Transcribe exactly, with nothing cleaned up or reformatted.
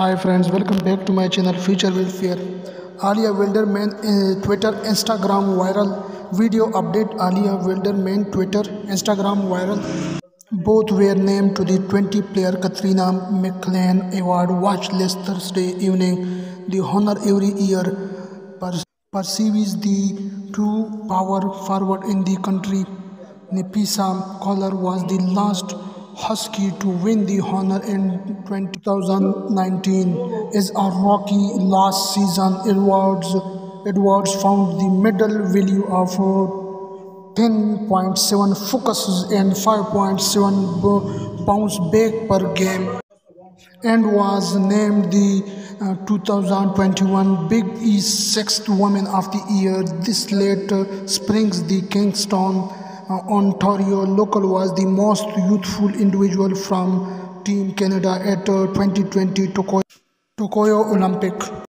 Hi friends, welcome back to my channel Future Welfare. Aaliyah Wilderman uh, Twitter Instagram viral video update. Aaliyah Wilderman Twitter Instagram viral. Both were named to the twenty player Katrina McLean Award watch list Thursday evening. The honor every year per- perceives the true power forward in the country. Nipisa Collar was the last Husky to win the honor in two thousand nineteen. Is a rocky last season. Edwards Edwards found the medal value of ten point seven focuses and five point seven bounce back per game, and was named the uh, two thousand twenty-one Big East Sixth Woman of the Year. This late uh, springs the Kingston, uh, Ontario local was the most youthful individual from Team Canada at uh, twenty twenty Tokyo, Tokyo Olympic.